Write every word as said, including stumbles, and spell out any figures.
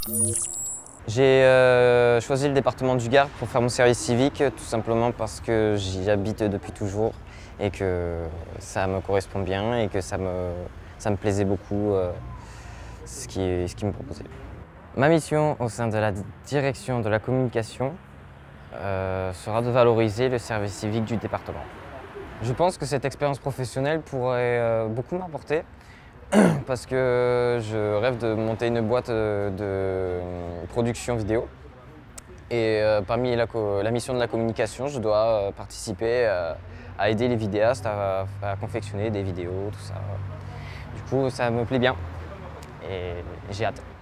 J'ai euh, choisi le département du Gard pour faire mon service civique, tout simplement parce que j'y habite depuis toujours et que ça me correspond bien et que ça me, ça me plaisait beaucoup euh, ce qui, ce qui me proposait. Ma mission au sein de la direction de la communication euh, sera de valoriser le service civique du département. Je pense que cette expérience professionnelle pourrait euh, beaucoup m'apporter parce que je rêve de monter une boîte de production vidéo. Et euh, parmi la, la mission de la communication, je dois euh, participer euh, à aider les vidéastes à, à confectionner des vidéos, tout ça. Du coup, ça me plaît bien et j'ai hâte.